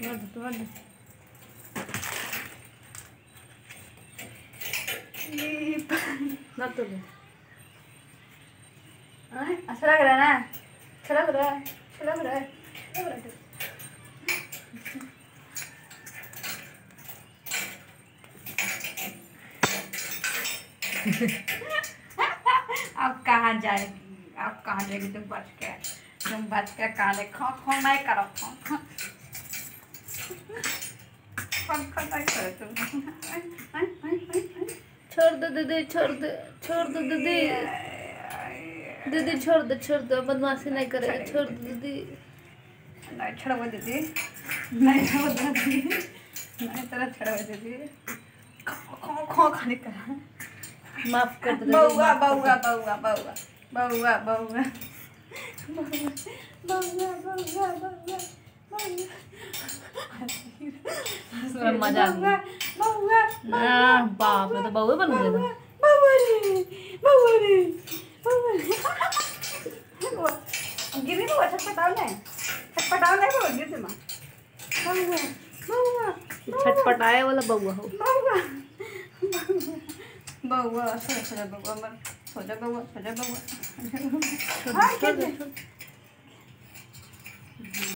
अच्छा लग रहा है ना? अच्छा लग रहा है, अच्छा लग रहा है, लग रहा है। अब कहाँ जाएगी, अब कहाँ जाएगी? तुम बच के काले खो खो नहीं करो, खो खो नहीं करो तुम। छोड़ दो दीदी, छोड़ दो, छोड़ दो दीदी, दीदी छोड़ दो, बदमाशी नहीं करेगा, छोड़ दो दीदी। नहीं छोड़ो दीदी, नहीं छोड़ो दीदी, नहीं तेरा छोड़ो दीदी। खो खो खाली करा, माफ कर दो। बउआ बउआ बउआ बउआ बउआ बउआ मजा आ गया। बाप रे, तो बउआ बन गया। गिरी बउआ, छटपटाओ नहीं बउआ, गिर माँ छटपटाए वाला बउआ हो। बउआ सोजा बउआ मर, सोजा बउआ, सोजा बउआ।